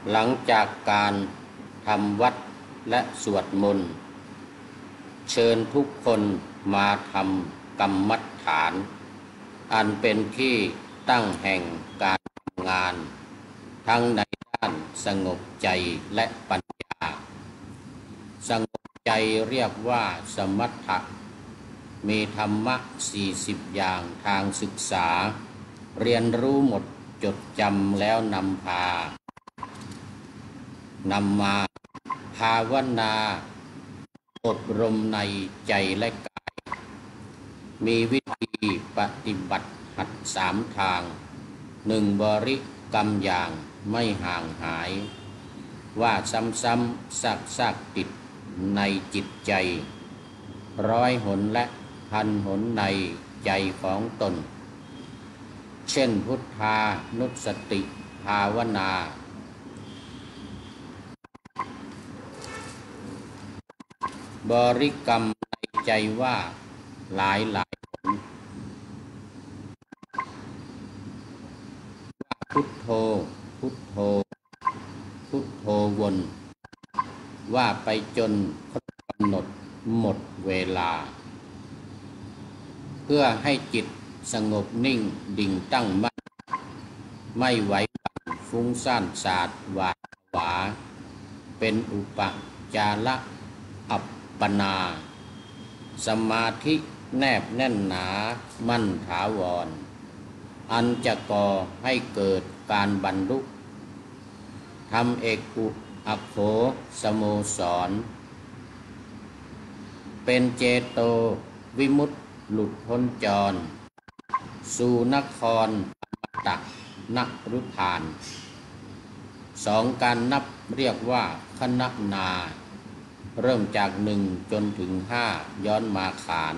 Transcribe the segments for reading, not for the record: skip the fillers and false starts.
หลังจากการทำวัดและสวดมนต์เชิญทุกคนมาทำกรรมฐานอันเป็นที่ตั้งแห่งการทำงานทั้งในด้านสงบใจและปัญญาสงบใจเรียกว่าสมถะมีธรรมะ40อย่างทางศึกษาเรียนรู้หมดจดจำแล้วนำมาภาวนาอบรมในใจและกายมีวิธีปฏิบัติหัด3ทาง1บริกรรมอย่างไม่ห่างหายว่าซ้ำๆซากติดในจิตใจ100 หนและ1,000 หนในใจของตนเช่นพุทธานุสติภาวนาบริกรรมในใจว่าหลายหนว่าพุทโธพุทโธพุทโธวนว่าไปจนครบกำหนดหมดเวลาเพื่อให้จิตสงบนิ่งดิ่งตั้งมั่นไม่ไหวปั่นฟุ้งซ่านสาดหวาดผวาเป็นอุปจาระอัปปนาสมาธิแนบแน่นหนามั่นถาวรอันจะก่อให้เกิดการบรรลุทำเอกอุอัคโขสโมสรเป็นเจโตวิมุตติหลุดพ้นจรสู่นครอมตะนฤพาน2การนับเรียกว่าคณนาเริ่มจาก1จนถึง5ย้อนมาขาน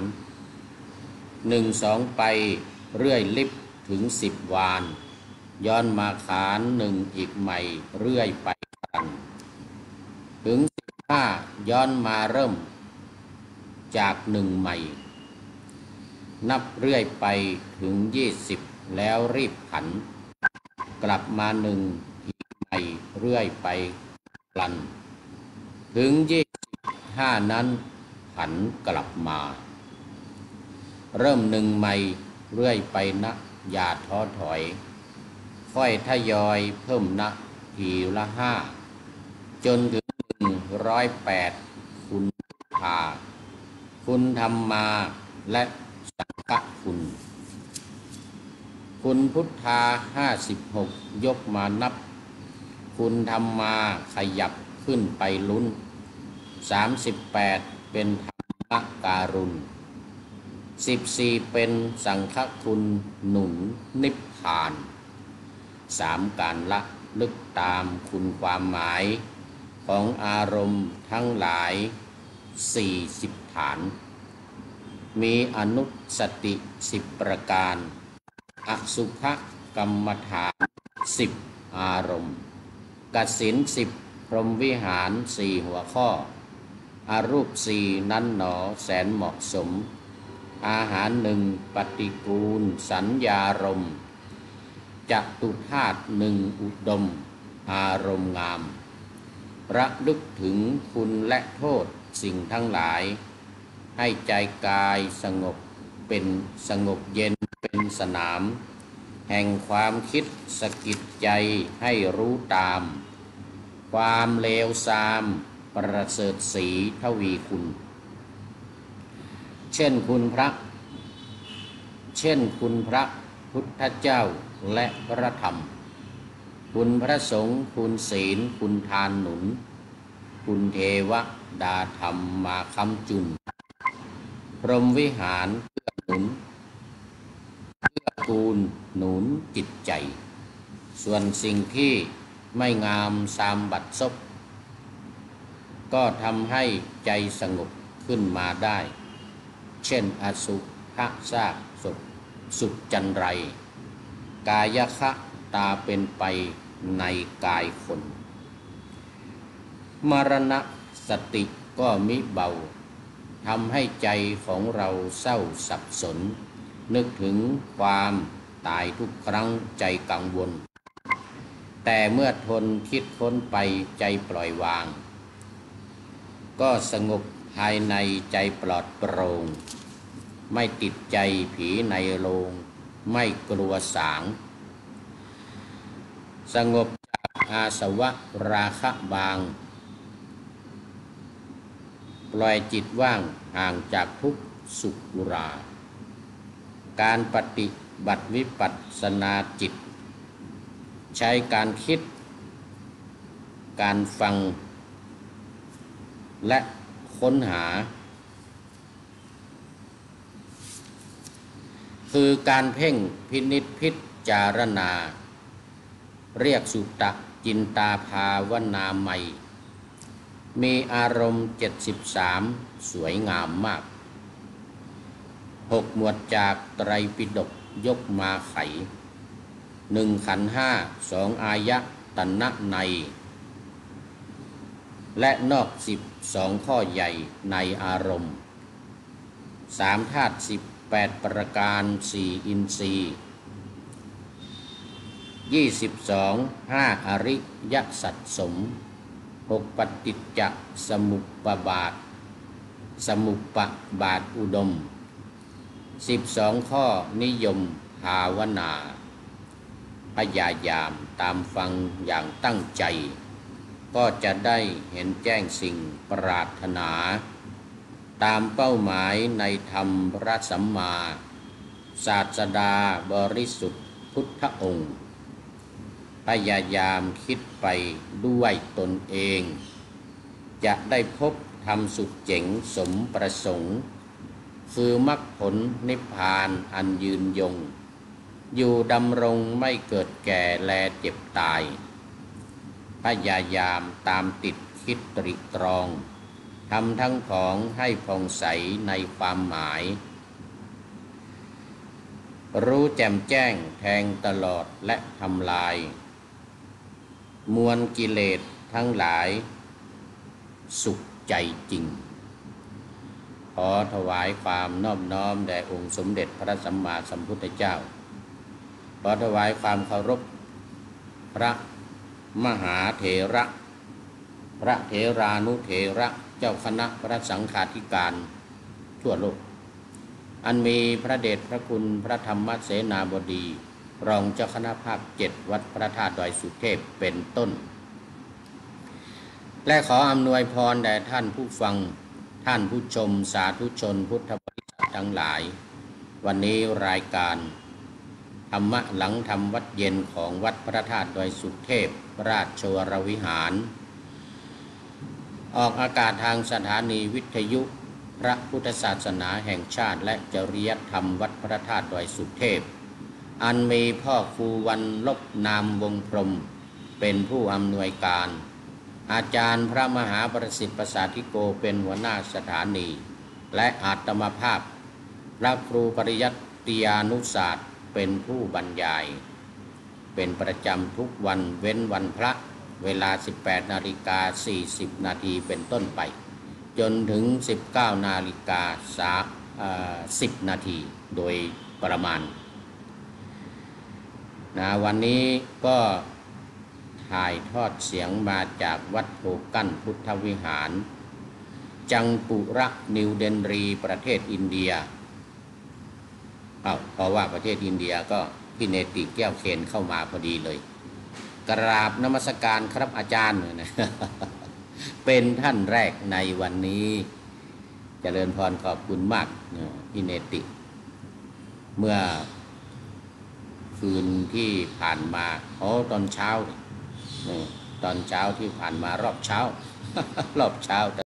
1 2ไปเรื่อยลิบถึง10 วานย้อนมาขาน1อีกใหม่เรื่อยไปกันถึง15ย้อนมาเริ่มจาก1ใหม่นับเรื่อยไปถึง20แล้วรีบผันกลับมา1อีกใหม่เรื่อยไปพลันถึง25นั้นผันกลับมาเริ่ม1ใหม่เรื่อยไปนะอย่าท้อถอยค่อยทยอยเพิ่มนะทีละ5จนถึง108คุณธาคุณธรรมาและสังฆคุณพุทธา56ยกมานับคุณธรรมาขยับขึ้นไปลุ้น38เป็นธรรมการุณ14เป็นสังฆคุณหนุนนิพพาน3การละลึกตามคุณความหมายของอารมณ์ทั้งหลาย40ฐานมีอนุสติ10ประการอสุภกรรมฐาน10อารมณ์กสิณ10พรหมวิหาร4หัวข้ออารูป4นั้นหนอแสนเหมาะสมอาหาร1ปฏิกูลสัญญารมณ์จตุธาตุ1อุดมอารมณ์งามระลึกถึงคุณและโทษสิ่งทั้งหลายให้ใจกายสงบเย็นเป็นสนามแห่งความคิดสะกิดใจให้รู้ตามความเลวทรามประเสริฐศรีทวีคุณเช่นคุณพระพุทธเจ้าและพระธรรมคุณพระสงฆ์คุณศีลคุณทานหนุนคุณเทวดาธรรมมาค้ำจุนพรหมวิหารเพื่อหนุนเพื่อกูลหนุนจิตใจส่วนสิ่งที่ไม่งามซามบัดซบก็ทำให้ใจสงบขึ้นมาได้เช่นอสุภะซากศพสุดจันไรกายคะตาเป็นไปในกายคนมรณะสติก็มิเบาทำให้ใจของเราเศร้าสับสนนึกถึงความตายทุกครั้งใจกังวลแต่เมื่อทนคิดค้นไปใจปล่อยวาง ก็สงบภายในใจปลอดโปร่งไม่ติดใจผีในโลงไม่กลัวสางสงบจากอาสวะราคะบางปล่อยจิตว่างห่างจากทุกข์สุขอุราการปฏิบัติวิปัสสนาจิตใช้การคิดการฟังและค้นหาคือการเพ่งพินิจพิจารณาเรียกสุตะจินตาภาวนาใหม่มีอารมณ์73สวยงามมาก6หมวดจากไตรปิฎกยกมาไข1ขันธ์5 2อายตนะในและนอก12ข้อใหญ่ในอารมณ์3ธาตุ18ประการ4อินทรีย์22 5อริยสัจสม6ปฏิจจสมุปบาทอุดม12ข้อนิยมภาวนาพยายามตามฟังอย่างตั้งใจก็จะได้เห็นแจ้งสิ่งปรารถนาตามเป้าหมายในธรรมพระสัมมาศาสดาบริสุทธิ์พุทธองค์พยายามคิดไปด้วยตนเองจะได้พบธรรมสุดเจ๋งสมประสงค์คือมรรคผลนิพพานอันยืนยงอยู่ดำรงไม่เกิดแก่แลเจ็บตายพยายามตามติดคิดตริตรองทำทั้งของให้ผ่องใสในความหมายรู้แจ่มแจ้งแทงตลอดและทำลายมวลกิเลสทั้งหลายสุขใจจริงขอถวายความนอบน้อมแด่องค์สมเด็จพระสัมมาสัมพุทธเจ้าขอถวายความเคารพพระมหาเถระพระเถรานุเถระเจ้าคณะพระสังฆาธิการทั่วโลกอันมีพระเดชพระคุณพระธรรมเสนาบดีรองเจ้าคณะภาค7วัดพระธาตุดอยสุเทพเป็นต้นและขออำนวยพรแด่ท่านผู้ฟังท่านผู้ชมสาธุชนพุทธบริษัททั้งหลายวันนี้รายการธรรมะหลังธรรมวัดเย็นของวัดพระธาตุดอยสุเทพราชวรวิหารออกอากาศทางสถานีวิทยุพระพุทธศาสนาแห่งชาติและจริยธรรมวัดพระธาตุดอยสุเทพอันมีพ่อครูวันลบนามวงพรหมเป็นผู้อำนวยการอาจารย์พระมหาประสิทธิ์ประสาธิโกเป็นหัวหน้าสถานีและอาตมาภาพพระครูปริยัติยานุศาสตร์เป็นผู้บรรยายเป็นประจำทุกวันเว้นวันพระเวลา 18:40 นาทีเป็นต้นไปจนถึง 19:10 นาทีโดยประมาณวันนี้ก็ถ่ายทอดเสียงมาจากวัดโพกั้นพุทธวิหารจังปุระนิวเดนรีประเทศอินเดียเพราะว่าประเทศอินเดียก็พี่เนติแก้วเคนเข้ามาพอดีเลยกราบนมัสการครับอาจารย์นะเป็นท่านแรกในวันนี้เจริญพรขอบคุณมากพี่เนติเมื่อคืนที่ผ่านมาตอนเช้าตอนเช้าที่ผ่านมารอบเช้า